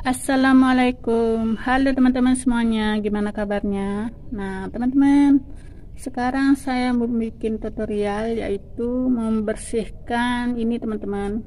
Assalamualaikum, halo teman-teman semuanya, gimana kabarnya? Nah teman-teman, sekarang saya mau bikin tutorial yaitu membersihkan ini teman-teman,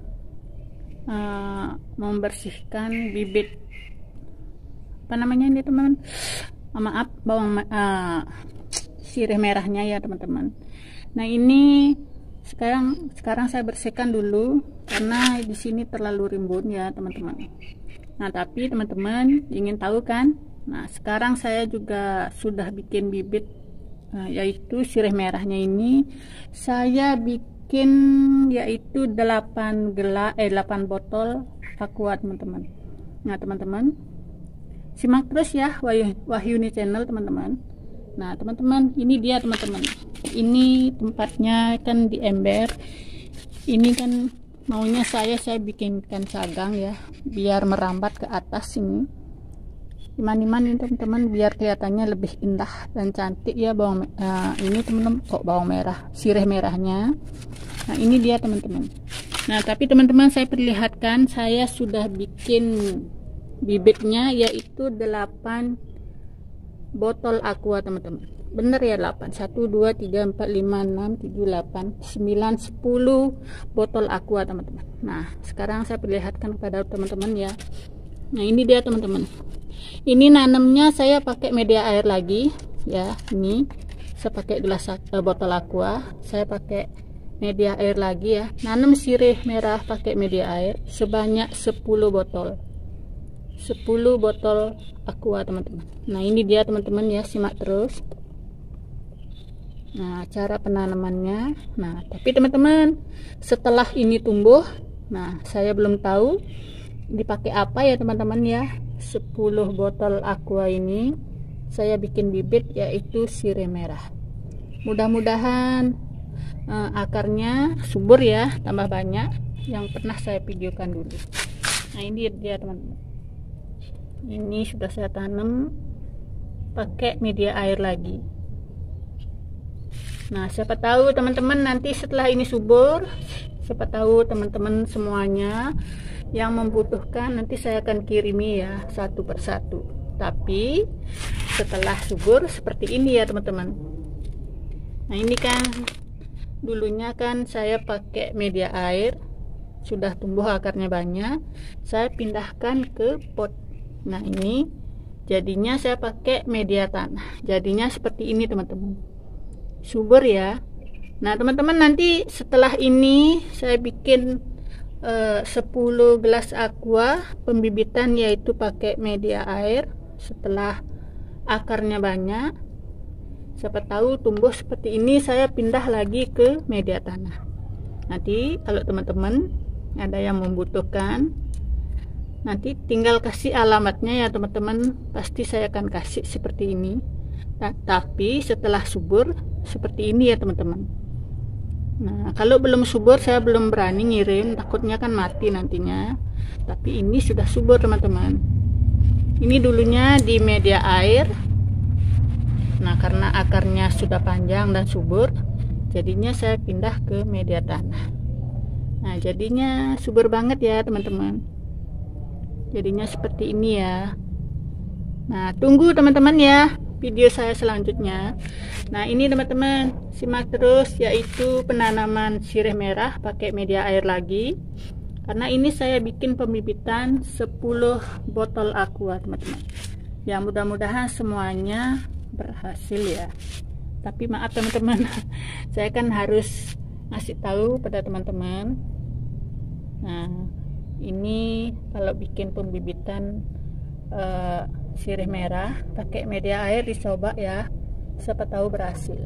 membersihkan bibit apa namanya ini teman, maaf bawang sirih merahnya ya teman-teman. Nah ini sekarang saya bersihkan dulu karena di sini terlalu rimbun ya teman-teman. Nah tapi teman-teman ingin tahu kan, nah sekarang saya juga sudah bikin bibit, yaitu sirih merahnya ini saya bikin yaitu 8 botol aqua teman-teman. Nah teman-teman simak terus ya Wahyuni channel teman-teman. Nah teman-teman ini dia teman-teman, ini tempatnya kan di ember ini kan, maunya saya bikinkan sagang ya biar merambat ke atas ini iman-iman ini teman-teman, biar kelihatannya lebih indah dan cantik ya bawang ini teman-teman, kok bawang merah sirih merahnya. Nah ini dia teman-teman. Nah tapi teman-teman saya perlihatkan saya sudah bikin bibitnya yaitu 8 botol aqua teman-teman, bener ya 8, 1 2 3 4 5 6 7 8 9 10 botol aqua teman-teman. Nah sekarang saya perlihatkan kepada teman-teman ya. Nah ini dia teman-teman, ini nanamnya saya pakai media air lagi ya. Ini saya pakai gelas botol aqua, saya pakai media air lagi ya. Nanam sirih merah pakai media air sebanyak 10 botol aqua teman-teman. Nah ini dia teman-teman ya, simak terus. Nah cara penanamannya, nah tapi teman-teman setelah ini tumbuh, nah saya belum tahu dipakai apa ya teman-teman ya. 10 botol aqua ini saya bikin bibit yaitu sirih merah, mudah-mudahan akarnya subur ya, tambah banyak yang pernah saya videokan dulu. Nah ini dia teman-teman, ini sudah saya tanam pakai media air lagi. Nah siapa tahu teman-teman nanti setelah ini subur, siapa tahu teman-teman semuanya yang membutuhkan nanti saya akan kirimi ya satu persatu. Tapi setelah subur seperti ini ya teman-teman. Nah ini kan dulunya kan saya pakai media air, sudah tumbuh akarnya banyak, saya pindahkan ke pot. Nah ini jadinya saya pakai media tanah, jadinya seperti ini teman-teman, subur ya. Nah teman-teman nanti setelah ini saya bikin 10 gelas aqua pembibitan yaitu pakai media air. Setelah akarnya banyak, siapa tahu tumbuh seperti ini, saya pindah lagi ke media tanah. Nanti kalau teman-teman ada yang membutuhkan, nanti tinggal kasih alamatnya ya teman-teman, pasti saya akan kasih seperti ini. Nah, tapi setelah subur seperti ini ya teman-teman. Nah kalau belum subur saya belum berani ngirim, takutnya kan mati nantinya. Tapi ini sudah subur teman-teman. Ini dulunya di media air. Nah karena akarnya sudah panjang dan subur, jadinya saya pindah ke media tanah. Nah jadinya subur banget ya teman-teman, jadinya seperti ini ya. Nah tunggu teman-teman ya video saya selanjutnya. Nah ini teman-teman simak terus, yaitu penanaman sirih merah pakai media air lagi, karena ini saya bikin pembibitan 10 botol aqua teman-teman ya. Mudah-mudahan semuanya berhasil ya. Tapi maaf teman-teman saya kan harus ngasih tahu pada teman-teman. Nah ini kalau bikin pembibitan sirih merah pakai media air dicoba ya, siapa tahu berhasil.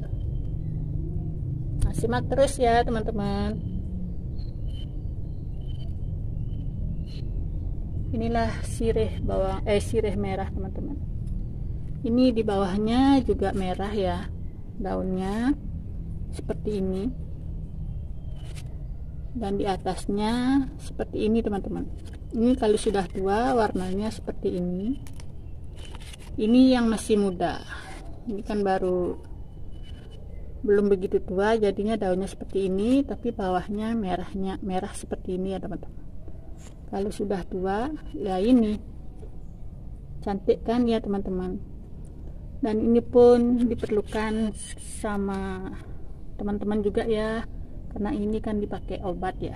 Nah simak terus ya teman-teman. Inilah sirih merah teman-teman. Ini di bawahnya juga merah ya, daunnya seperti ini, dan di atasnya seperti ini teman-teman. Ini kalau sudah tua warnanya seperti ini. Ini yang masih muda, ini kan baru belum begitu tua, jadinya daunnya seperti ini, tapi bawahnya merah seperti ini ya teman-teman. Kalau sudah tua ya ini Cantik kan ya teman-teman. Dan ini pun diperlukan sama teman-teman juga ya, karena ini kan dipakai obat ya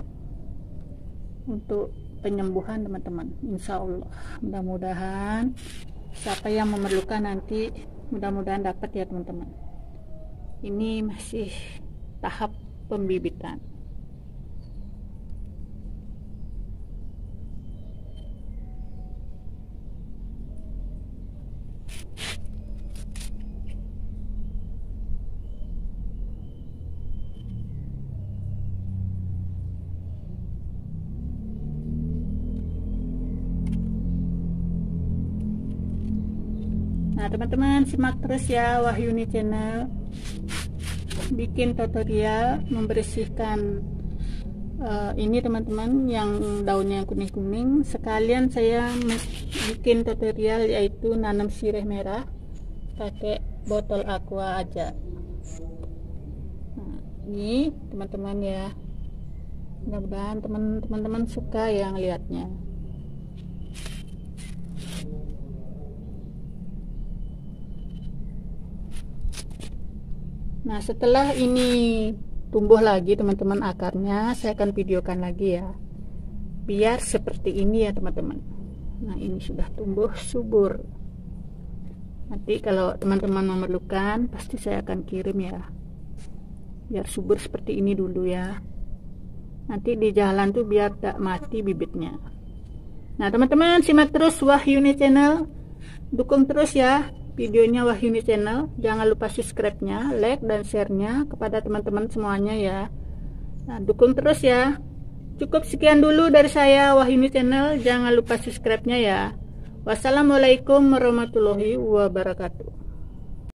untuk penyembuhan teman-teman. Insya Allah mudah-mudahan siapa yang memerlukan nanti mudah-mudahan dapat ya teman-teman. Ini masih tahap pembibitan. Nah teman-teman, simak terus ya Wahyuni Channel, bikin tutorial membersihkan ini teman-teman, yang daunnya kuning-kuning. Sekalian saya bikin tutorial yaitu nanam sirih merah pakai botol aqua aja. Nah, ini teman-teman ya, mudah-mudahan teman-teman suka yang lihatnya. Nah setelah ini tumbuh lagi teman-teman akarnya, saya akan videokan lagi ya, biar seperti ini ya teman-teman. Nah ini sudah tumbuh subur. Nanti kalau teman-teman memerlukan pasti saya akan kirim ya, biar subur seperti ini dulu ya. Nanti di jalan tuh biar tak mati bibitnya. Nah teman-teman, simak terus Wahyuni Channel, dukung terus ya videonya Wahyuni Channel. Jangan lupa subscribe-nya, like dan share-nya kepada teman-teman semuanya ya. Nah, dukung terus ya. Cukup sekian dulu dari saya Wahyuni Channel. Jangan lupa subscribe-nya ya. Wassalamualaikum warahmatullahi wabarakatuh.